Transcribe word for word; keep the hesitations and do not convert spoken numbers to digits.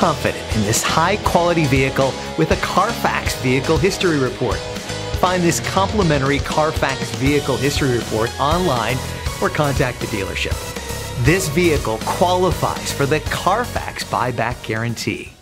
confident in this high-quality vehicle with a Carfax Vehicle History Report. Find this complimentary Carfax Vehicle History Report online or contact the dealership. This vehicle qualifies for the Carfax Buyback Guarantee.